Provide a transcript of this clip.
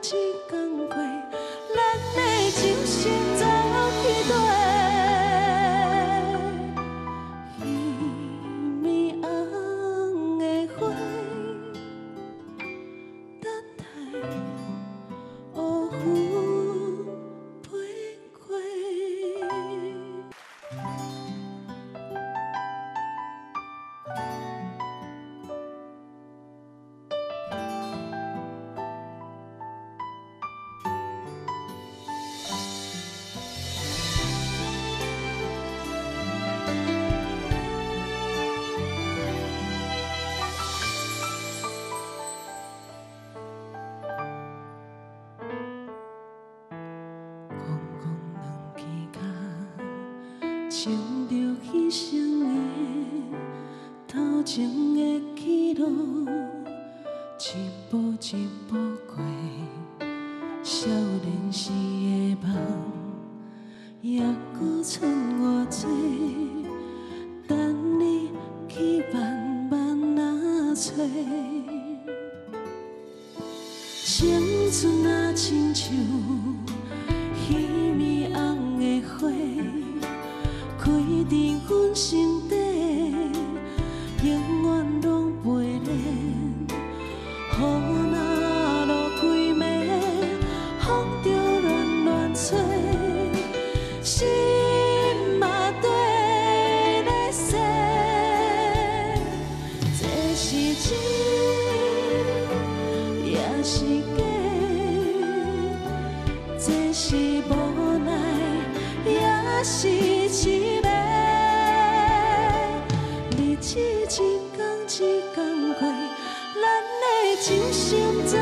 天过，咱的情深早去地。暝红的花，等待乌云飞过。穿着牺牲的头前的去路，一步一步过，少年时的梦，还搁剩偌多，等你去慢慢啊找。青春啊，亲像暝红的花。开伫阮心底，永远拢袂冷。雨若落几暝，风着乱乱吹，心嘛跟咧洗。这是真，也是假，这是无奈，也是凄美。日子一天一天过，咱的情深早